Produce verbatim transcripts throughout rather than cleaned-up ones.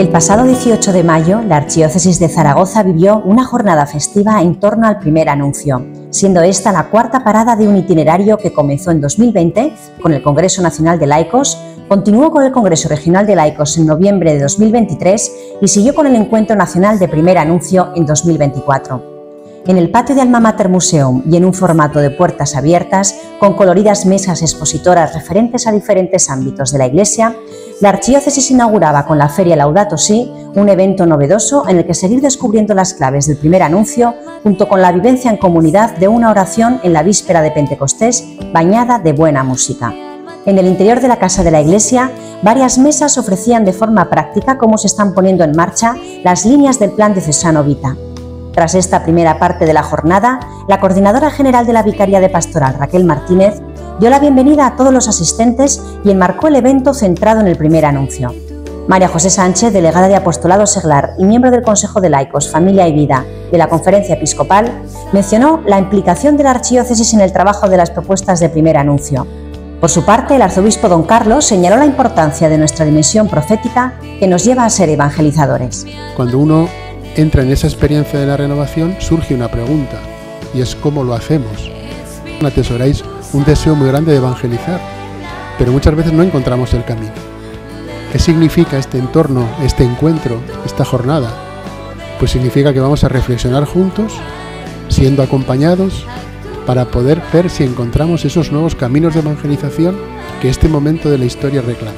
El pasado dieciocho de mayo, la Archidiócesis de Zaragoza vivió una jornada festiva en torno al primer anuncio, siendo esta la cuarta parada de un itinerario que comenzó en dos mil veinte con el Congreso Nacional de Laicos, continuó con el Congreso Regional de Laicos en noviembre de dos mil veintitrés y siguió con el Encuentro Nacional de Primer Anuncio en dos mil veinticuatro. En el patio de Alma Mater Museum y en un formato de puertas abiertas, con coloridas mesas expositoras referentes a diferentes ámbitos de la Iglesia, la Archidiócesis inauguraba con la Feria Laudato Si, un evento novedoso en el que seguir descubriendo las claves del primer anuncio, junto con la vivencia en comunidad de una oración en la víspera de Pentecostés, bañada de buena música. En el interior de la Casa de la Iglesia, varias mesas ofrecían de forma práctica cómo se están poniendo en marcha las líneas del Plan Diocesano Vita. Tras esta primera parte de la jornada, la Coordinadora General de la Vicaría de Pastoral, Raquel Martínez, dio la bienvenida a todos los asistentes y enmarcó el evento centrado en el primer anuncio. María José Sánchez, delegada de Apostolado Seglar y miembro del Consejo de Laicos, Familia y Vida de la Conferencia Episcopal, mencionó la implicación de la Archidiócesis en el trabajo de las propuestas de primer anuncio. Por su parte, el arzobispo don Carlos señaló la importancia de nuestra dimensión profética que nos lleva a ser evangelizadores. Cuando uno entra en esa experiencia de la renovación, surge una pregunta, y es ¿cómo lo hacemos? Atesoráis un deseo muy grande de evangelizar, pero muchas veces no encontramos el camino. ¿Qué significa este entorno, este encuentro, esta jornada? Pues significa que vamos a reflexionar juntos, siendo acompañados, para poder ver si encontramos esos nuevos caminos de evangelización que este momento de la historia reclama.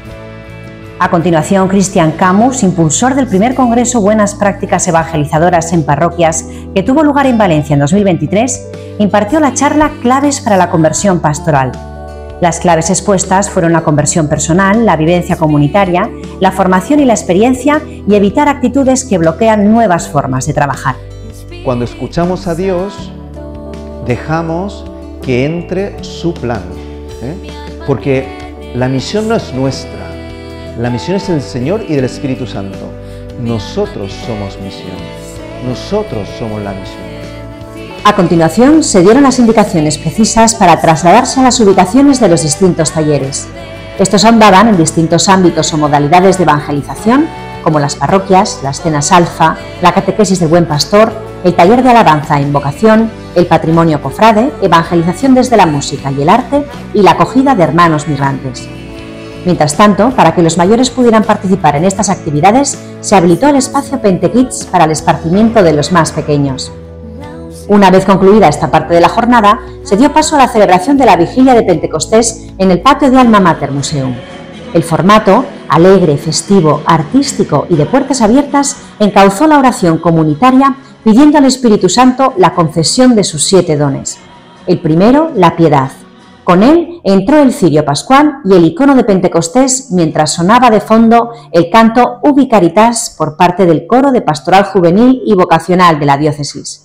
A continuación, Cristian Camus, impulsor del primer Congreso Buenas Prácticas Evangelizadoras en Parroquias, que tuvo lugar en Valencia en dos mil veintitrés, impartió la charla Claves para la conversión pastoral. Las claves expuestas fueron la conversión personal, la vivencia comunitaria, la formación y la experiencia y evitar actitudes que bloquean nuevas formas de trabajar. Cuando escuchamos a Dios, dejamos que entre su plan, ¿eh? Porque la misión no es nuestra. La misión es del Señor y del Espíritu Santo. Nosotros somos misión. Nosotros somos la misión. A continuación, se dieron las indicaciones precisas para trasladarse a las ubicaciones de los distintos talleres. Estos ahondaban en distintos ámbitos o modalidades de evangelización, como las parroquias, las cenas alfa, la catequesis del buen pastor, el taller de alabanza e invocación, el patrimonio cofrade, evangelización desde la música y el arte y la acogida de hermanos migrantes. Mientras tanto, para que los mayores pudieran participar en estas actividades, se habilitó el espacio Pentekids para el esparcimiento de los más pequeños. Una vez concluida esta parte de la jornada, se dio paso a la celebración de la Vigilia de Pentecostés en el patio de Alma Mater Museum. El formato, alegre, festivo, artístico y de puertas abiertas, encauzó la oración comunitaria pidiendo al Espíritu Santo la concesión de sus siete dones. El primero, la piedad. Con él entró el cirio pascual y el icono de Pentecostés mientras sonaba de fondo el canto Ubi Caritas por parte del coro de pastoral juvenil y vocacional de la diócesis.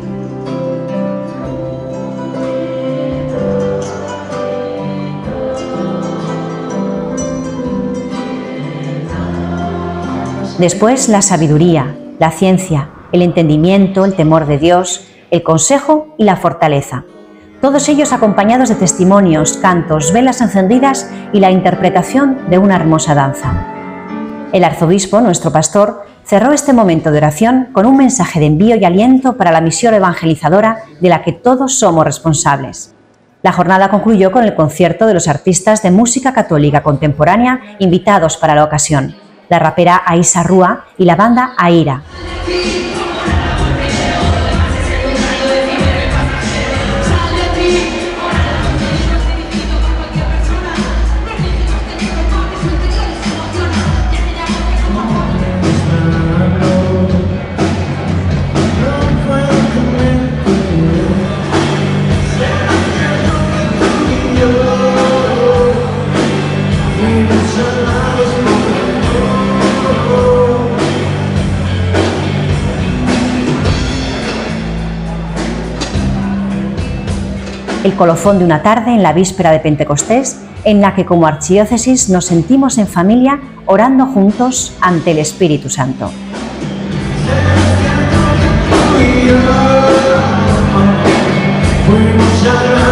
Después la sabiduría, la ciencia, el entendimiento, el temor de Dios, el consejo y la fortaleza. Todos ellos acompañados de testimonios, cantos, velas encendidas y la interpretación de una hermosa danza. El arzobispo, nuestro pastor, cerró este momento de oración con un mensaje de envío y aliento para la misión evangelizadora de la que todos somos responsables. La jornada concluyó con el concierto de los artistas de música católica contemporánea invitados para la ocasión, la rapera Aisa Rúa y la banda Aira. El colofón de una tarde en la víspera de Pentecostés, en la que como archidiócesis nos sentimos en familia orando juntos ante el Espíritu Santo. Fuimos a